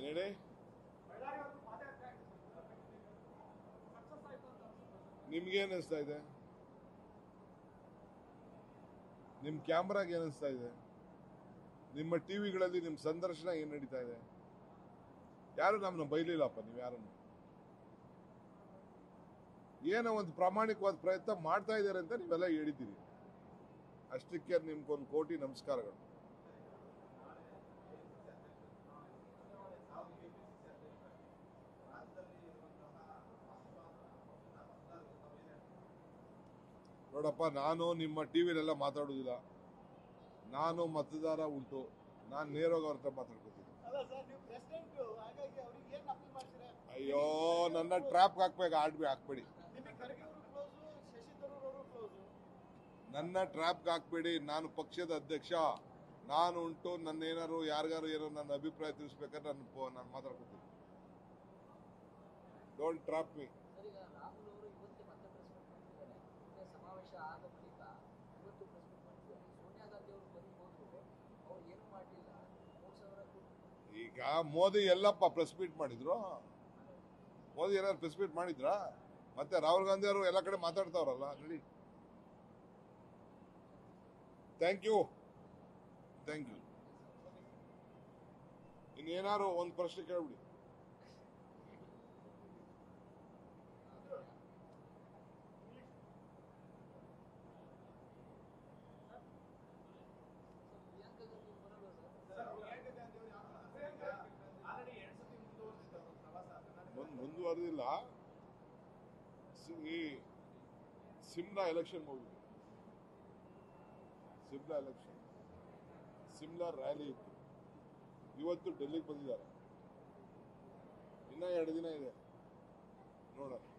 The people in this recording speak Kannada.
ಏನ್ ಹೇಳಿ? ನಿಮ್ಗೆ ಅನಿಸ್ತಾ ಇದೆ? ನಿಮ್ ಕ್ಯಾಮ್ರಾಗೆ ಏನಿಸ್ತಾ ಇದೆ? ನಿಮ್ಮ ಟಿವಿಗಳಲ್ಲಿ ನಿಮ್ ಸಂದರ್ಶನ ಏನ್ ನಡೀತಾ ಇದೆ? ಯಾರು ನಮ್ಮನ್ನ ಬೈಲಿಲ್ಲಪ್ಪ. ನೀವು ಯಾರನ್ನು ಏನೋ ಒಂದು ಪ್ರಾಮಾಣಿಕವಾದ ಪ್ರಯತ್ನ ಮಾಡ್ತಾ ಇದ್ದಾರೆ ಅಂತ ನೀವೆಲ್ಲ ಹೇಳಿದ್ದೀರಿ. ಅಷ್ಟಕ್ಕೆ ನಿಮ್ಗೊಂದು ಕೋಟಿ ನಮಸ್ಕಾರಗಳು. ನೋಡಪ್ಪ, ನಾನು ನಿಮ್ಮ ಟಿವಿಲೆಲ್ಲ ಮಾತಾಡುವುದಿಲ್ಲ. ನಾನು ಮತದಾರ ಉಂಟು, ನಾನು ನೇರವಾಗಿ ಅವ್ರ ಹತ್ರ ಮಾತಾಡ್ಕೊತೀನಿ. ಅಯ್ಯೋ, ನನ್ನ ಟ್ರಾಪ್ ಹಾಕ್ಬೇಡಿ. ನನ್ನ ಟ್ರಾಪ್ ಹಾಕ್ಬೇಡಿ. ನಾನು ಪಕ್ಷದ ಅಧ್ಯಕ್ಷ, ನಾನು ಉಂಟು. ನನ್ನ ಏನಾರು ಯಾರಿಗಾರು ಏನೋ ನನ್ನ ಅಭಿಪ್ರಾಯ ತಿಳಿಸ್ಬೇಕಾದ್ರೆ ನಾನು ಮಾತಾಡ್ಕೊತೀನಿ. Don't trap me. ಸಮಾವೇಶ ಆದ ಬಳಿಕ ಇವತ್ತು ಪ್ರೆಸ್ ಮೀಟ್ ಮಾಡಿದ್ದಾರೆ. ಸೋನಿಯಾ ಗಾಂಧಿ ಅವರು ಬಂದು ಅವ್ರು ಏನು ಮಾಡಲಿಲ್ಲ. 3,000 ಈಗ ಮೋದಿ ಎಲ್ಲಪ್ಪ ಪ್ರೆಸ್ ಮೀಟ್ ಮಾಡಿದ್ರು? ಮೋದಿ ಏನಾದ್ರು ಪ್ರೆಸ್ ಮೀಟ್ ಮಾಡಿದ್ರಾ? ಮತ್ತೆ ರಾಹುಲ್ ಗಾಂಧಿ ಅವರು ಎಲ್ಲ ಕಡೆ ಮಾತಾಡ್ತಾವ್ರಲ್ಲ. ನೋಡಿ, ಥ್ಯಾಂಕ್ ಯು. ಇನ್ನೇನಾರು ಒಂದು ಪ್ರಶ್ನೆ ಕೇಳ್ಬಿಡಿ. ಮುಂದುವರೆದಿಲ್ಲ. ಈ ಸಿಮ್ಲಾ ಎಲೆಕ್ಷನ್ ಹೋಗಿದೆ. ಸಿಮ್ಲಾ ರ್ಯಾಲಿ ಇತ್ತು. ಇವತ್ತು ಡೆಲ್ಲಿಗೆ ಬಂದಿದ್ದಾರೆ. ಇನ್ನ 2 ದಿನ ಇದೆ, ನೋಡೋಣ.